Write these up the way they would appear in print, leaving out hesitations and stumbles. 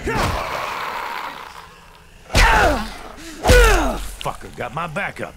Fucker got my back up.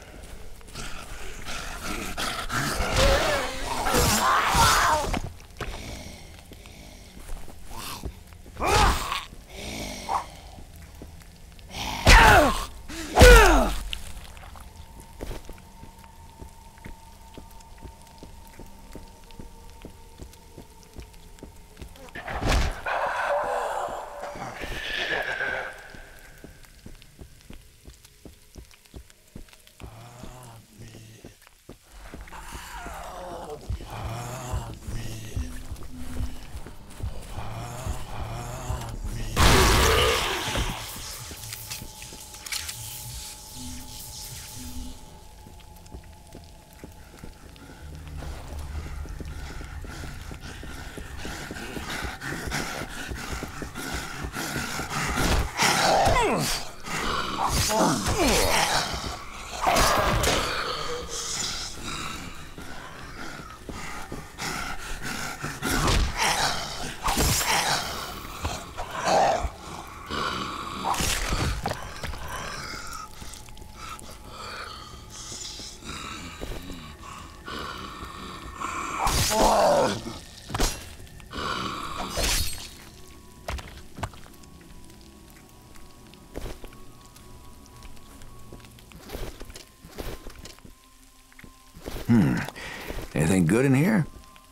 Anything good in here?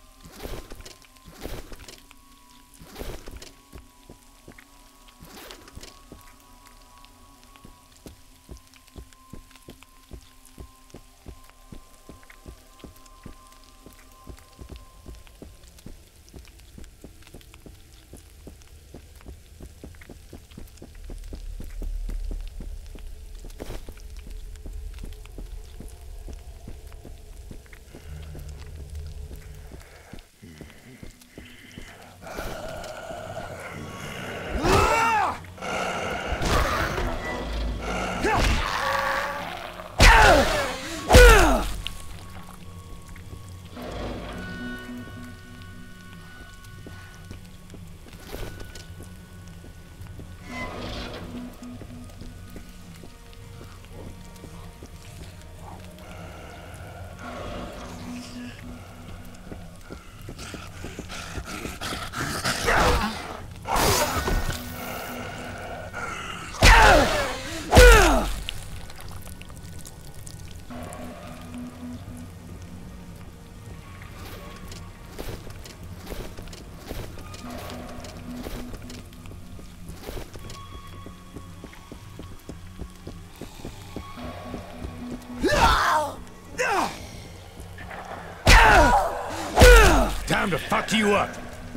Time to fuck you up.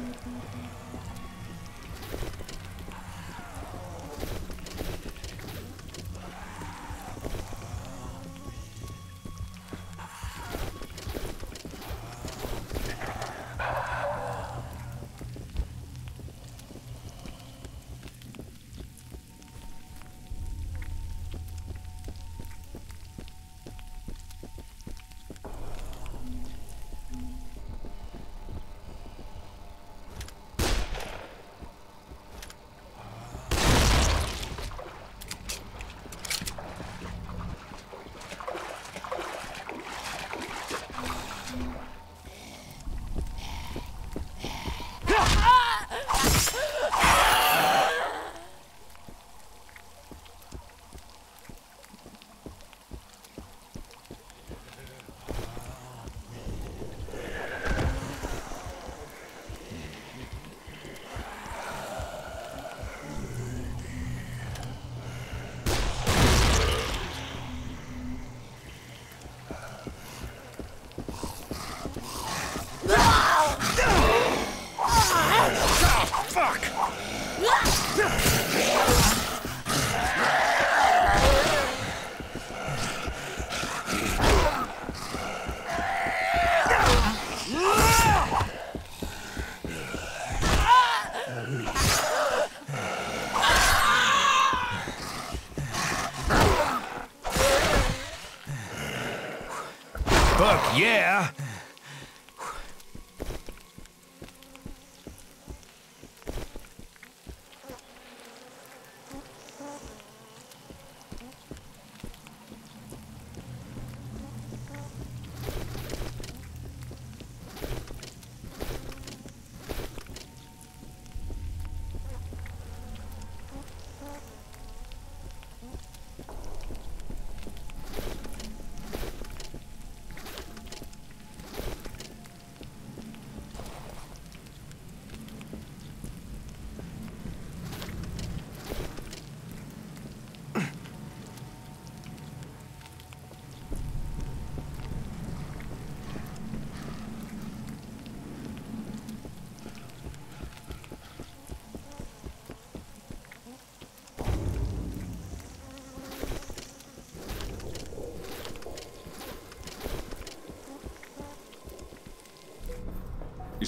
Fuck yeah!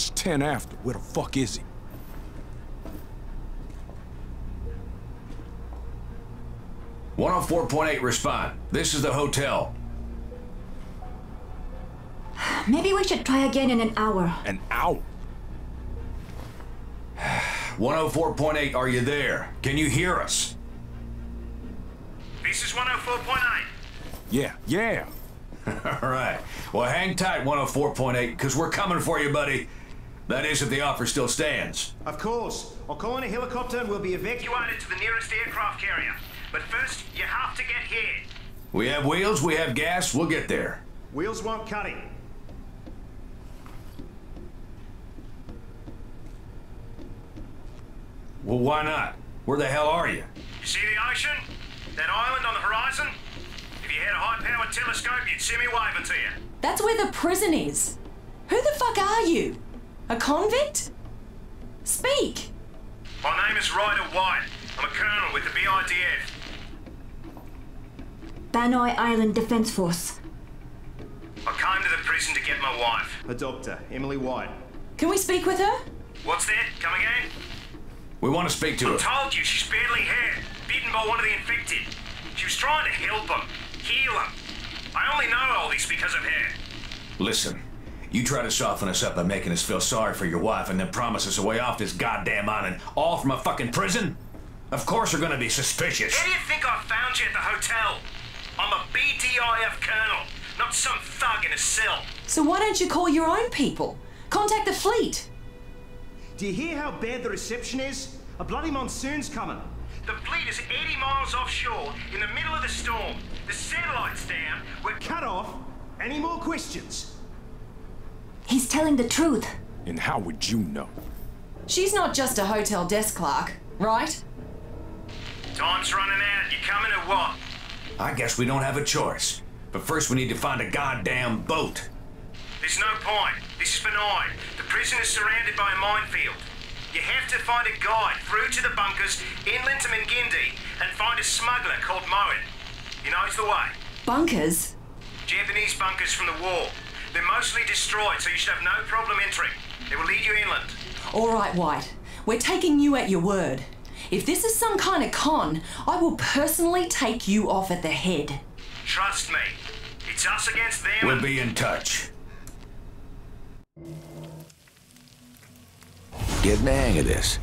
It's 10 after. Where the fuck is he? "104.8, respond. This is the hotel." Maybe we should try again in an hour. An hour? 104.8, are you there? Can you hear us? This is 104.8. Yeah. All right. Well, hang tight, 104.8, because we're coming for you, buddy. That is, if the offer still stands. Of course. I'll call in a helicopter and we'll be evacuated to the nearest aircraft carrier. But first, you have to get here. We have wheels, we have gas, we'll get there. Wheels won't cut it. Well, why not? Where the hell are you? You see the ocean? That island on the horizon? If you had a high-powered telescope, you'd see me waving to you. That's where the prison is. Who the fuck are you? A convict? Speak! My name is Ryder White. I'm a colonel with the BIDF. Banoi Island Defense Force. I came to the prison to get my wife. A doctor, Emily White. Can we speak with her? What's that? Come again? We want to speak to I her. told you she's badly hurt, bitten by one of the infected. She was trying to help him, heal him. I only know all this because of her. Listen, you try to soften us up by making us feel sorry for your wife and then promise us a way off this goddamn island, all from a fucking prison? Of course we're gonna be suspicious. How do you think I found you at the hotel? I'm a BDIF colonel, not some thug in a cell. So why don't you call your own people? Contact the fleet. Do you hear how bad the reception is? A bloody monsoon's coming. The fleet is 80 miles offshore in the middle of the storm. The satellite's down. We're cut off. Any more questions? He's telling the truth. And how would you know? She's not just a hotel desk clerk, right? Time's running out. You coming or what? I guess we don't have a choice. But first we need to find a goddamn boat. There's no point. This is benign. The prison is surrounded by a minefield. You have to find a guide through to the bunkers inland to Mingindi and find a smuggler called Moen. He knows the way. Bunkers? Japanese bunkers from the war. They're mostly destroyed, so you should have no problem entering. They will lead you inland. All right, White. We're taking you at your word. If this is some kind of con, I will personally take you off at the head. Trust me. It's us against them. We'll be in touch. Getting the hang of this.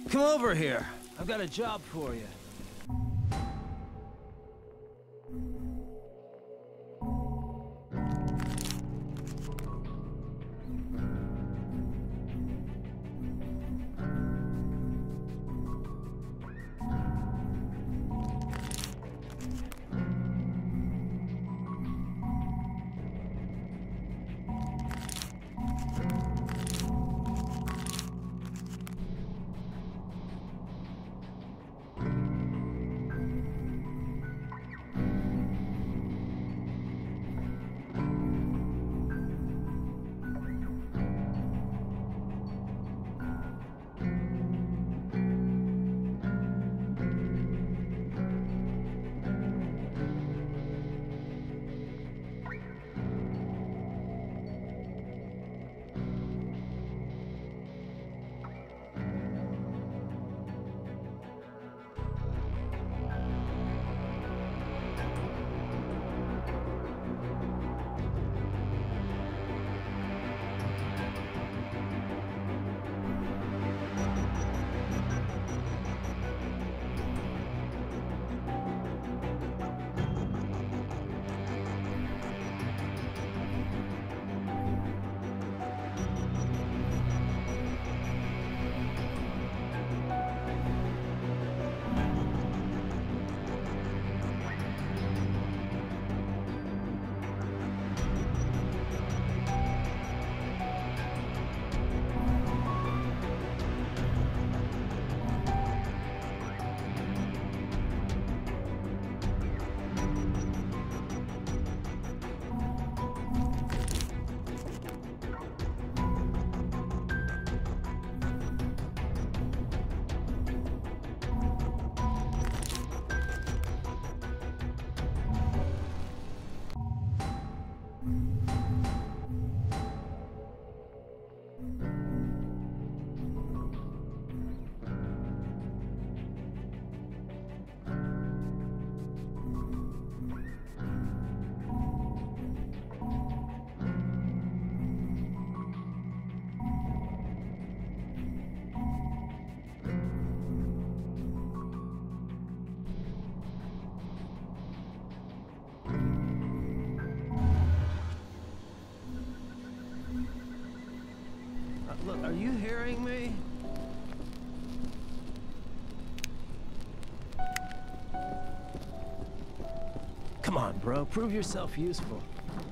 Come over here. I've got a job for you. Look, are you hearing me? Come on, bro. Prove yourself useful.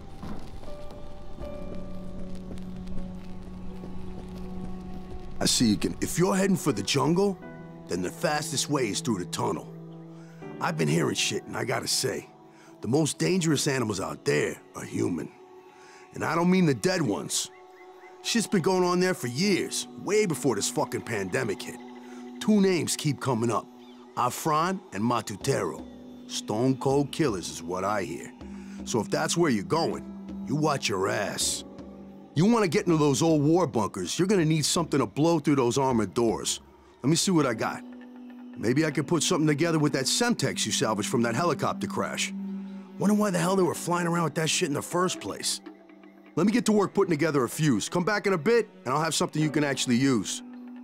I see you can. If you're heading for the jungle, then the fastest way is through the tunnel. I've been hearing shit, and I gotta say, the most dangerous animals out there are human. And I don't mean the dead ones. Shit's been going on there for years, way before this fucking pandemic hit. Two names keep coming up, Afran and Matutero. Stone cold killers is what I hear. So if that's where you're going, you watch your ass. You want to get into those old war bunkers, you're gonna need something to blow through those armored doors. Let me see what I got. Maybe I could put something together with that Semtex you salvaged from that helicopter crash. Wonder why the hell they were flying around with that shit in the first place. Let me get to work putting together a fuse. Come back in a bit, and I'll have something you can actually use.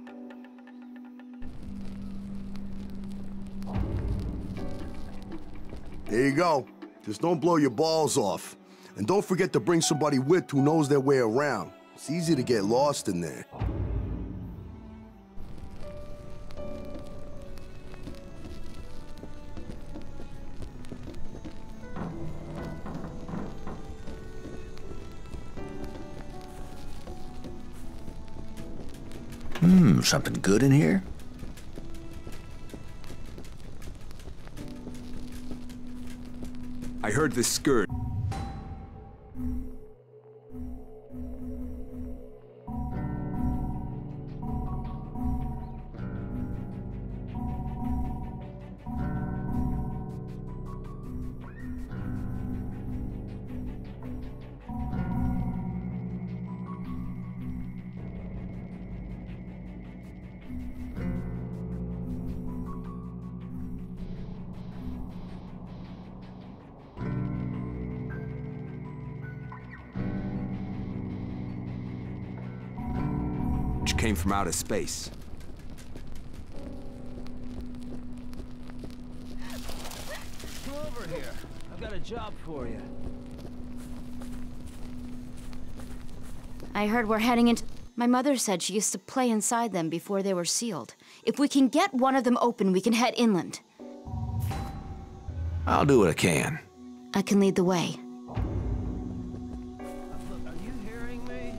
There you go. Just don't blow your balls off. And don't forget to bring somebody with who knows their way around. It's easy to get lost in there. Something good in here? I heard this skirt. Came from outer space. job for you. I heard we're heading into... My mother said she used to play inside them before they were sealed. If we can get one of them open, we can head inland. I'll do what I can. I can lead the way. Look, are you hearing me?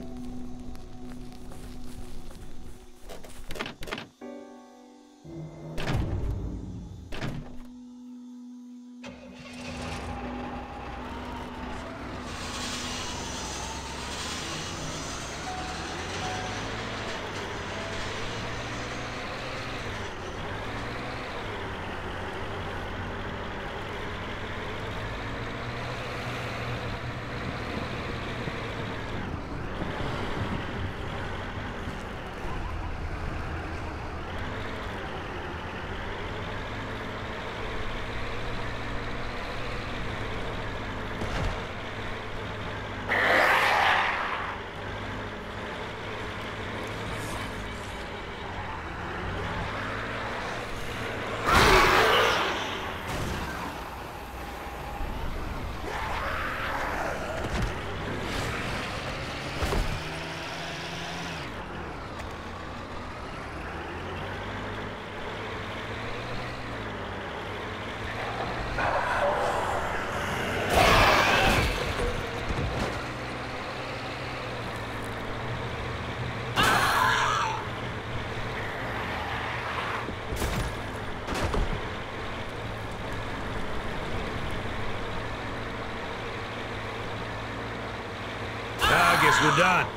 I guess we're done.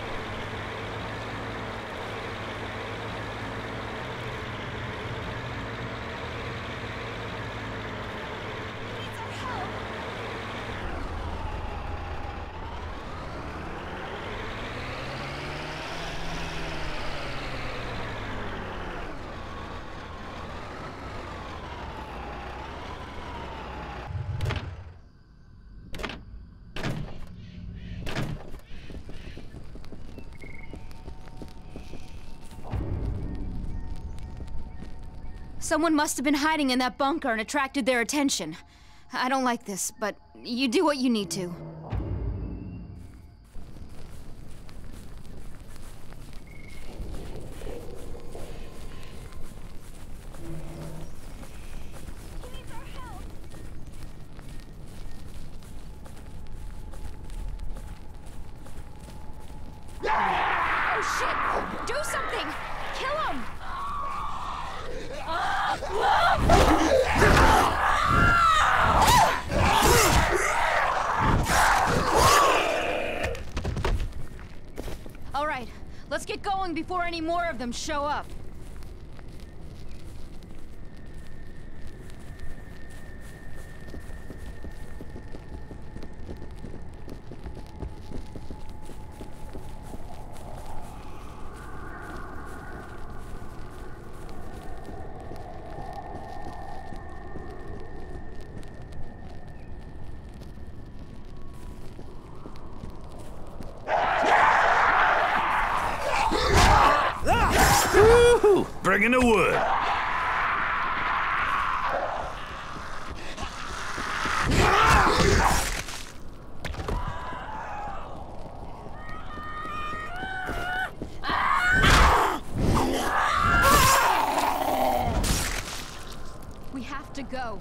Someone must have been hiding in that bunker and attracted their attention. I don't like this, but you do what you need to. Oh shit! Do something! Kill him! All right, let's get going before any more of them show up. Bringing the wood. We have to go.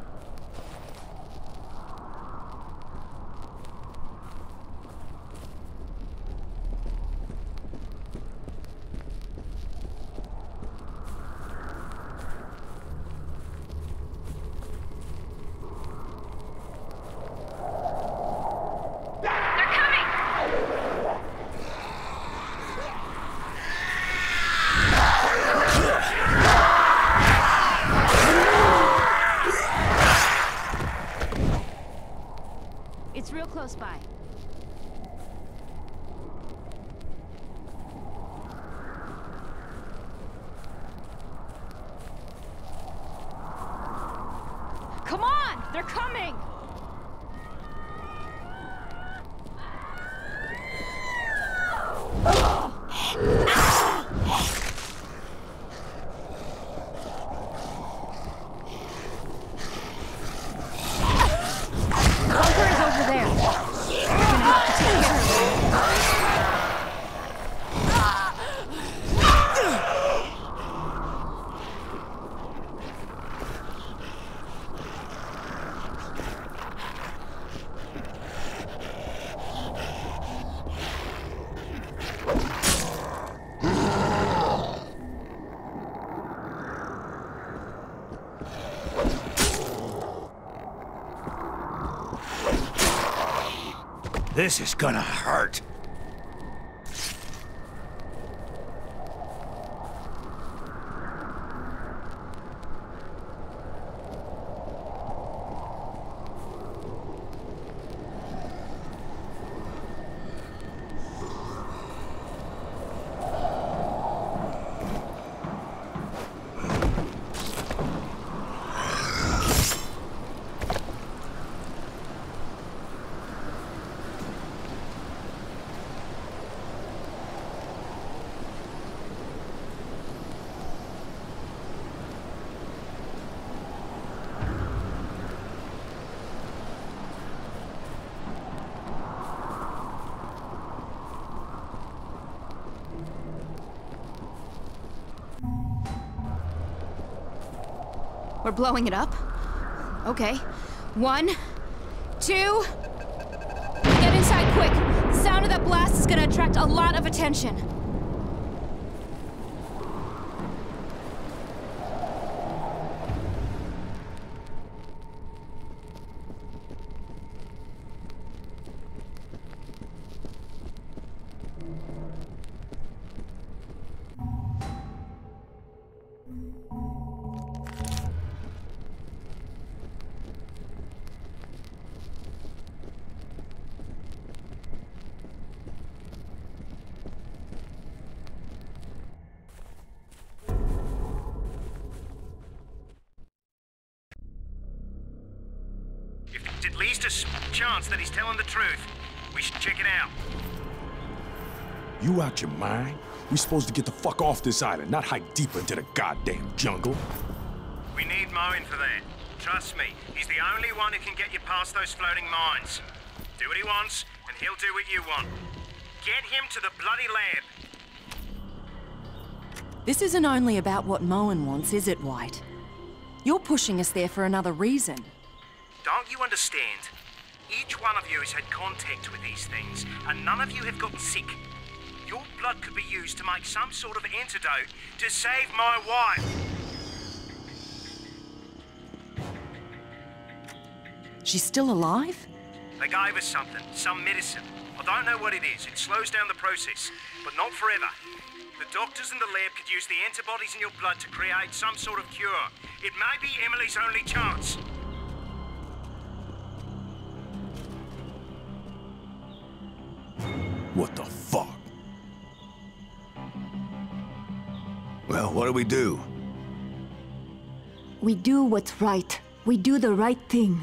It's real close by. Come on! They're coming! This is gonna hurt. We're blowing it up? Okay. 1, 2... Get inside quick! The sound of that blast is gonna attract a lot of attention. If there's at least a chance that he's telling the truth, we should check it out. You out your mind? We supposed to get the fuck off this island, not hike deeper into the goddamn jungle. We need Moen for that. Trust me, he's the only one who can get you past those floating mines. Do what he wants, and he'll do what you want. Get him to the bloody lab. This isn't only about what Moen wants, is it, White? You're pushing us there for another reason. Don't you understand? Each one of you has had contact with these things, and none of you have gotten sick. Your blood could be used to make some sort of antidote to save my wife. She's still alive? They gave us something, some medicine. I don't know what it is. It slows down the process, but not forever. The doctors in the lab could use the antibodies in your blood to create some sort of cure. It may be Emily's only chance. What the fuck? Well, what do we do? We do what's right. We do the right thing.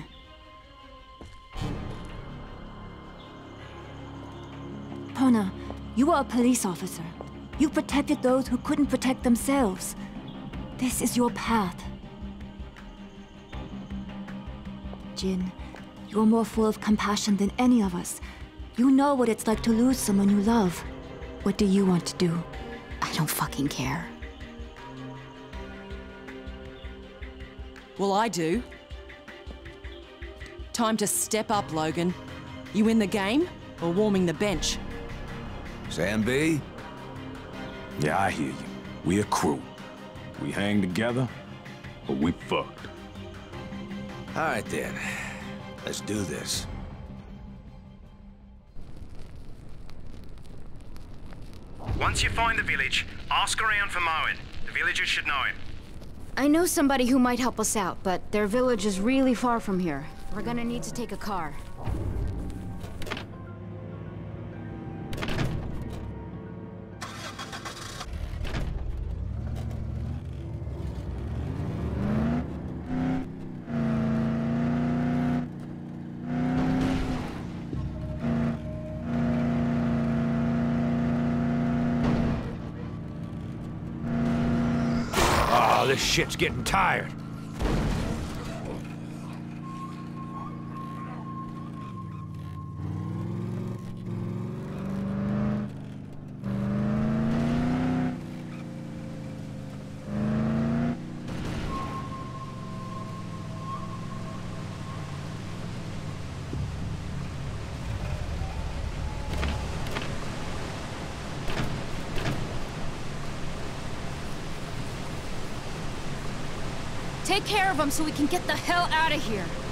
Pona, you are a police officer. You protected those who couldn't protect themselves. This is your path. Jin, you're more full of compassion than any of us. You know what it's like to lose someone you love. What do you want to do? I don't fucking care. Well, I do. Time to step up, Logan. You in the game or warming the bench? Sam B? Yeah, I hear you. We a crew. We hang together, or we fucked. All right, then. Let's do this. Once you find the village, ask around for Moen. The villagers should know him. I know somebody who might help us out, but their village is really far from here. We're gonna need to take a car. Oh, this shit's getting tired. Take care of them so we can get the hell out of here.